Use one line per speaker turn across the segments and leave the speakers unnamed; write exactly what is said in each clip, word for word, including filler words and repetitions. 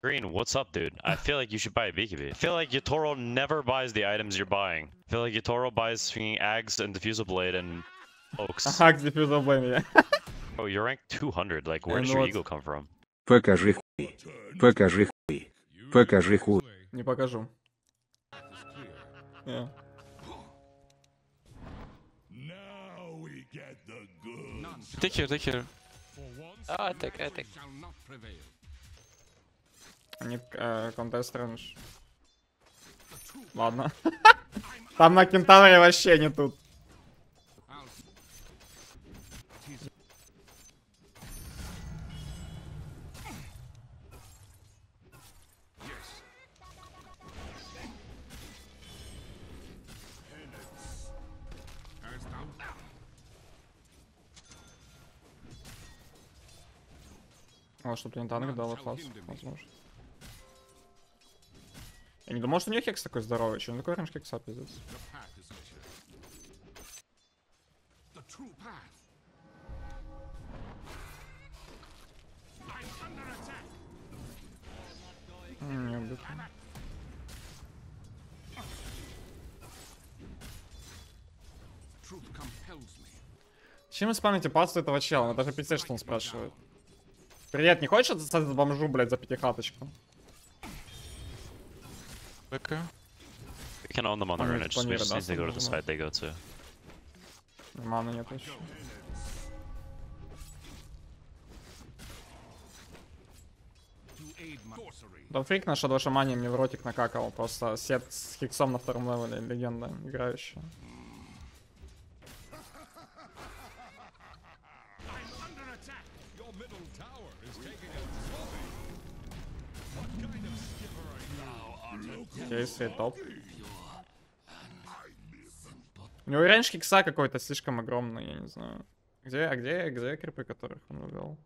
Green, what's up, dude? I feel like you should buy a B K B. I feel like Yatoro never buys the items you're buying. I feel like Yatoro buys swinging Ags and Diffusal Blade and Oaks.
Ags, Diffusal Blade, yeah.
Oh, you're ranked two hundred. Like, where does your ego come from?
Покажи хуй. Покажи хуй. Покажи хуй.
Не покажу. Yeah.
Take here, take here.
Ah, I take, I take.
Они э, Contest Range. Ладно. Там на Кентавре вообще не тут. А, чтобы не танк дал класс, возможно. Я не думал, что у нее хекс такой здоровый. Че, он такой раньше хекса, пиздец. Не убит. Чем вы спамите пасту этого чела? Он даже пиздец, что он спрашивает. Привет, не хочешь отсадить бомжу, блядь, за пятихаточку?
Okay.
We can own them on the rune, just, we just need to go to the side they go to.
Мана нет еще. Да фрик наша Shadow Shaman мне в ротик накакал. Просто сет с хиксом на втором левеле, легенда играющая. Кейсы топ. У него рейндж хикса какой-то слишком огромный, я не знаю. Где, а где, где крипы, которых он вывел?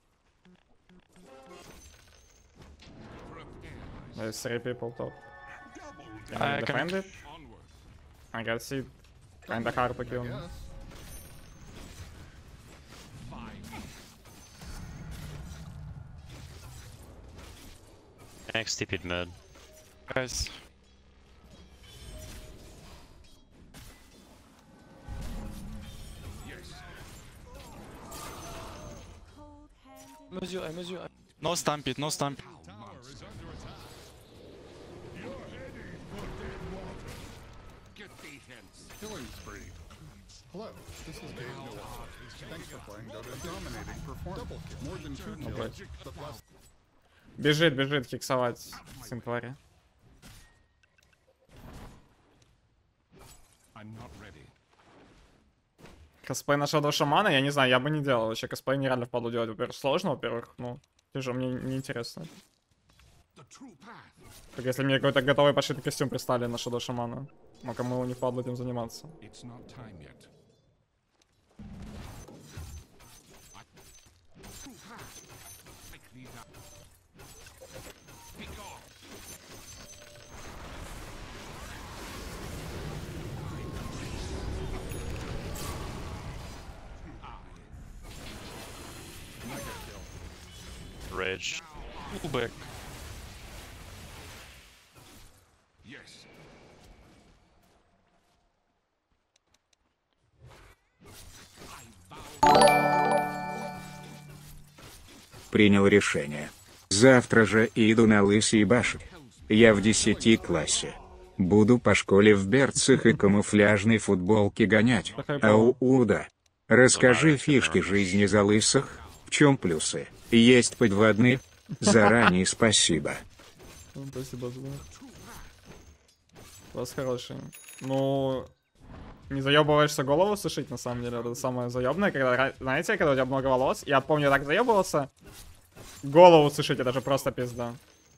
There's three people top. Can I defend it? I guess it kinda hard to kill me.
Next T P'd mid.
Guys.
Mesure, I measure.
No stampede, no stampede.
Killing spree. Hello, this is Dave Noah. Thanks for playing Dota. Dominating performance. More than two kills, but less.
Бежит, бежит хиксовать с инквари. Косплей на Shadow Shaman, я не знаю, я бы не делал. Вообще косплей нереально впадло делать. Во-первых, сложно, во-первых, ну, тяжело, мне не интересно. Так если мне какой-то готовый пошитый костюм прислали на Shadow Shaman, ну кому его не впадло этим заниматься.
Rage.
Pull back.
Принял решение. Завтра же иду на Лысый башен. Я в десяти классе. Буду по школе в берцах и камуфляжной футболке гонять. Ау-уда. Расскажи фишки жизни за лысых. В чем плюсы? Есть подводные? Заранее спасибо.
Спасибо, звук. Вас хороший. Ну, не заебываешься голову сушить, на самом деле. Это самое заебное, когда, знаете, когда у тебя много волос. Я помню, я так заебывался. Голову сушить, это же просто пизда.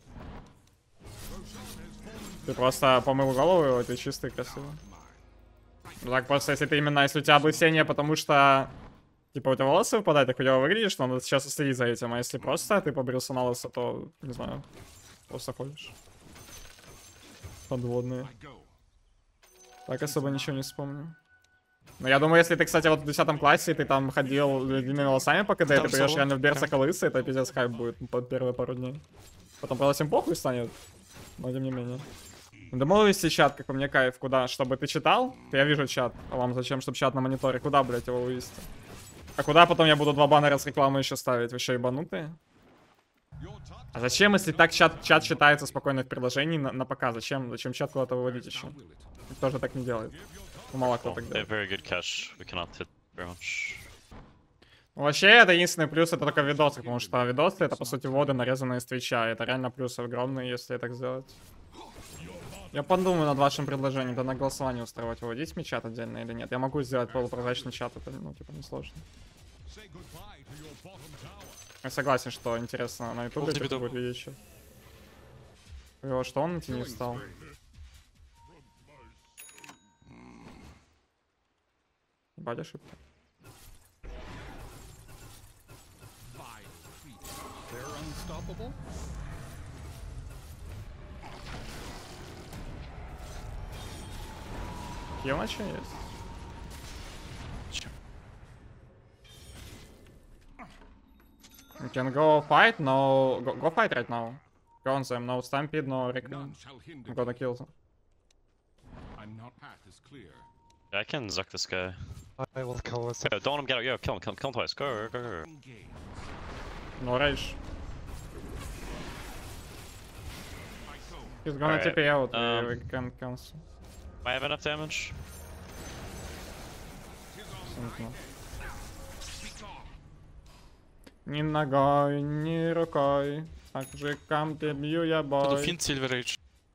Ты просто помыл голову, и ты чистый, красивый. Ну так просто, если ты именно, если у тебя облысение, потому что, типа, у тебя волосы выпадают, ты хуёво выглядишь, то надо сейчас следить за этим. А если просто ты побрился на лысо, то, не знаю, просто ходишь. Подводные. Так особо ничего не вспомню. Но я думаю, если ты, кстати, вот в десятом классе, ты там ходил длинными волосами по КД, ты придешь реально в берцах и лысый, это пиздец хайп будет под первые пару дней. Потом, правда, всем похуй станет. Но тем не менее. Домовились чат, как по мне, кайф. Куда? Чтобы ты читал? Я вижу чат. А вам зачем, чтобы чат на мониторе? Куда, блядь, его вывести? А куда потом я буду два баннера с рекламой еще ставить? Вы что, ебанутые? А зачем, если так чат, чат читается спокойно в приложении на, на ПК? Зачем? Зачем чат куда-то выводить еще? Никто же так не делает. Ну, мало кто
Oh,
так
they have
делает.
very good catch. We cannot hit very much.
Вообще, это единственный плюс, это только видосы, потому что видосы это, по сути, воды, нарезанные с твича. Это реально плюс огромный, если так сделать. Я подумаю над вашим предложением, да на голосование устраивать, выводить мне чат отдельно или нет. Я могу сделать полупрозрачный чат, это, ну, типа, несложно. Я согласен, что интересно на ютубе
тебе
это будет видеть еще. Его что он на тени встал? Ебать, ошибка.
They're unstoppable.
Хил на че есть? You can go fight, no... Go, go fight right now. Go on them, no stampede, no recon. I'm gonna kill them.
Yeah, I can zuck this guy.
I will kill this.
Yo, don't let him get out. Yo, kill him, kill him, kill him twice. Go, go, go.
No rage. He's gonna
Alright,
T P out,
um,
we, we can cancel.
I have enough damage.
Simple. Ни ногой, ни рукой. Так же кампе бью я
Буду
бой.
финт Silver Age.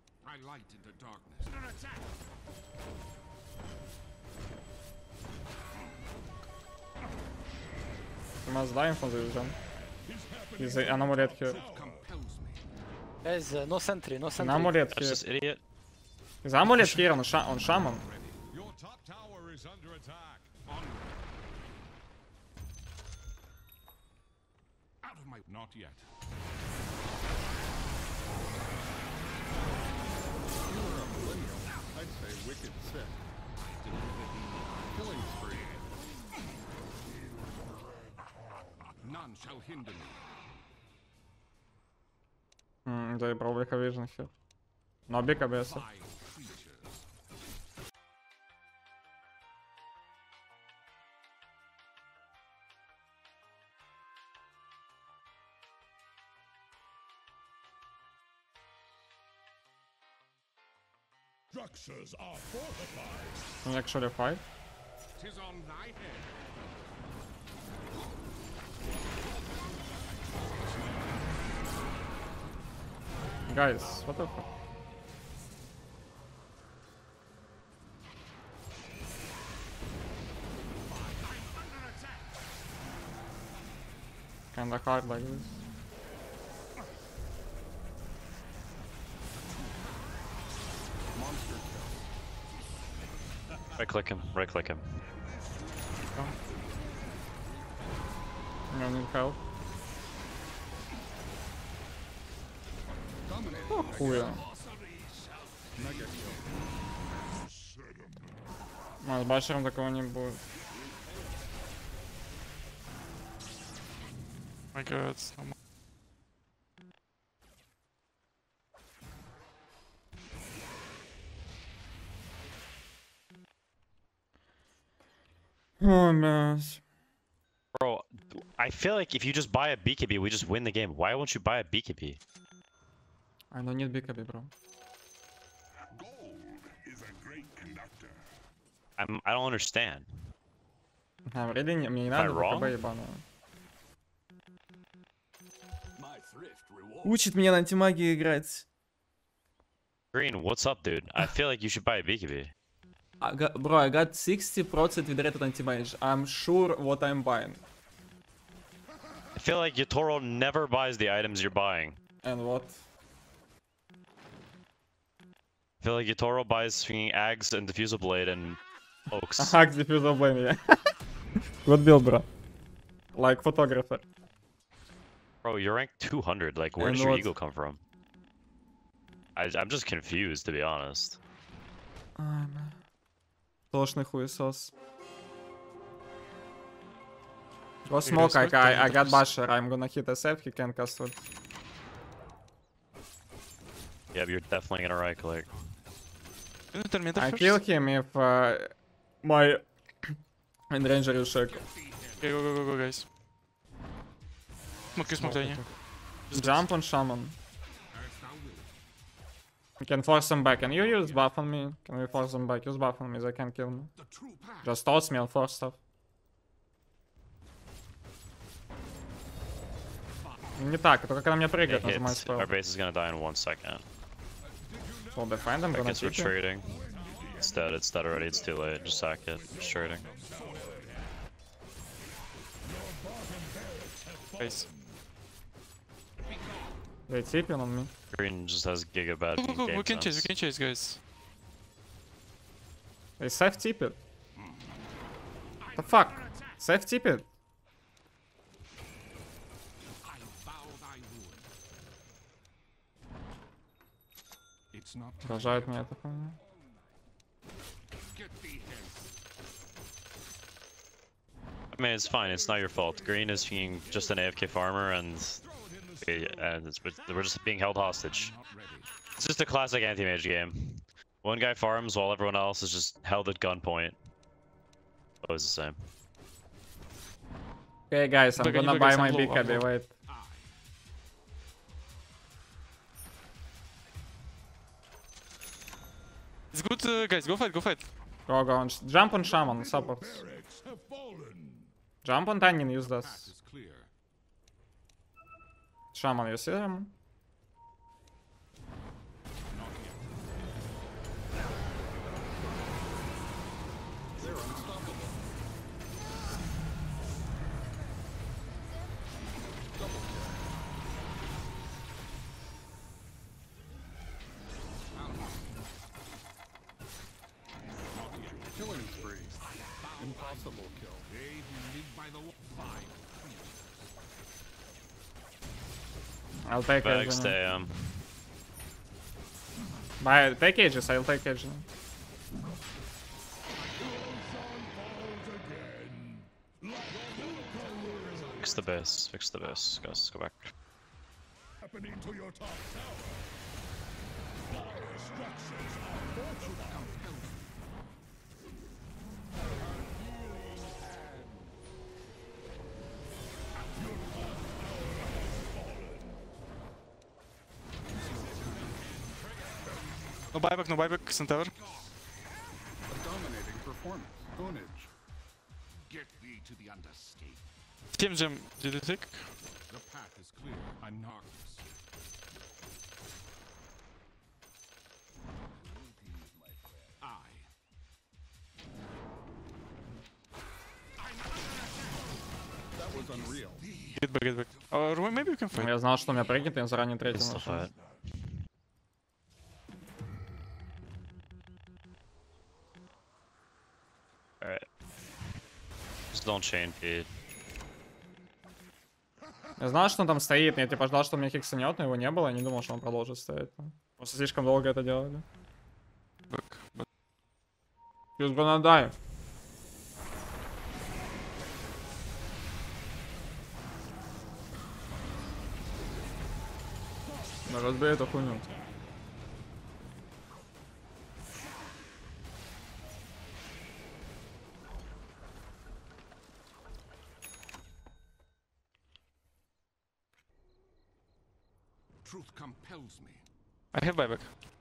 Мы сдаем, фон завезем. Из а на амулет хер.
Guys, uh, no sentry, no sentry.
На амулет
Touch
хер.
this idiot.
За амулет хер, он, ша он шаман.
Not yet. I'd say wicked sick. Killing spree. None shall hinder me.
Ммм, да и про бликовижный хер. Но бик АБС.
Structures are fortified.
Actually fight.
Tis on thy head.
Guys, what the fuck? Kinda hard like this.
Right click him, right click him.
I need help. О, хуя. А, с башером такого не будет.
My god, so much.
О, блядь.
Bro, I feel like if you just buy a B K B, we just win the game. Why won't you buy a B K B?
I don't need бикаби, bro.
I'm, I don't understand.
А, вреди не, мне не
I
надо
wrong?
БКБ ебаное. Учит меня на антимагии играть.
Green, what's up, dude? I feel like you should buy a B K B.
I got, bro, I got sixty percent with rated anti-mage. I'm sure what I'm buying.
I feel like Yatoro never buys the items you're buying.
And what?
I feel like Yatoro buys fucking Ags and Diffusal Blade and Oaks.
Hack diffusal blame, yeah. Good build, bro. Like photographer.
Bro, you're ranked two hundred. Like, where
And
does your
what?
ego come from? I, I'm just confused, to be honest.
Ай, бля. Тошный хуесос. Go smoke, I, I, I got basher. I'm gonna hit S F, he can cast ult.
Yeah, but you're definitely gonna right click.
Intermeter
I
first.
kill him if uh, my enranger is shook.
Okay, go, go, go, go, guys. Smoke you, smoke tiny.
Jump on Shaman. You can force them back. Can you use buff on me? Can we force them back? Use buff on me, they can kill me. Just toss me and force stuff. Не так, только когда мне прыгает,
It
нажимаю
hits.
спел.
Our base is gonna die in one second.
We'll defend them,
I
gonna
guess
kick you.
retreating. It's dead, it's dead already, it's too late. Just sack it. Just trading.
Guys.
They tipping on me.
Green just has giga bad
Go, go, go,
game
we can chase,
sense.
we can chase, guys.
They safe tip it. The fuck? Safe tip it. Рожает меня это хуйня.
I mean, it's fine. It's not your fault. Green is being just an A F K farmer, and and it's, we're just being held hostage. It's just a classic anti-mage game. One guy farms while everyone else is just held at gunpoint. Always the same.
Okay, guys, I'm
Look,
gonna
look,
buy
guys,
my
I'm
big
low, I'm
heavy.
low.
Wait.
It's good, uh, guys. Go fight, go fight.
Go, go on. Jump on Shaman, support. Jump on Tannin, use this. Shaman, you see him?
Killing spree. Impossible kill.
I'll take
Back
Edge.
stay, um.
Buy, take Aegis, I'll take Edge.
Fix the base. Fix the base. Guys, let's go back.
No buyback, no buyback, Centaur.
A dominating performance. Ownage.
Get thee to the underscape.
Team Gem, did you take?
The path is clear. I'm Narcus. I.
That was unreal.
Get back, get back. Or maybe we can fight.
Я знал, что у меня прыгнет, я заранее третий
It's the
нашел.
fight. Alright. Just don't chain feed.
Я знал, что он там стоит, но я типа ждал, что он меня хиксанет, но его не было, я не думал, что он продолжит стоять. Просто слишком долго это делали.
Back, but
He's gonna die. Да разбей эту хуйню.
Truth compels me.
I have buyback.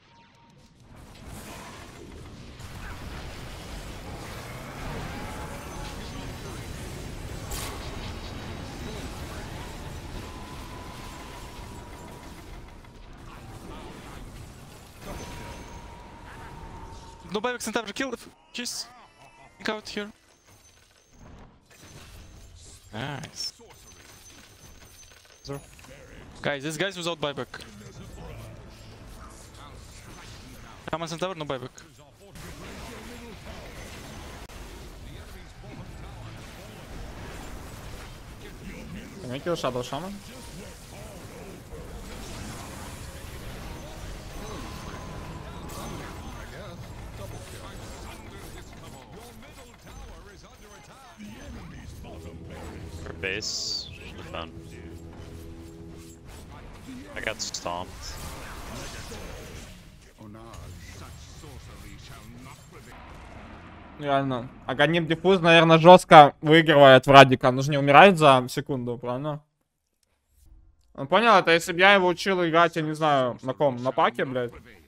No buyback, Centaur, kill the cheese. Think out here. Nice. Guys, this guy's without buyback. Come on, Centaur, no buyback.
Can we kill Shadow Shaman?
For base, should defend. I got stomped.
Реально. Аганим диффуз, наверное, жестко выигрывает в Радика. Он же не умирает за секунду, правильно? Он понял, это если бы я его учил играть, я не знаю, на ком, на паке, блядь.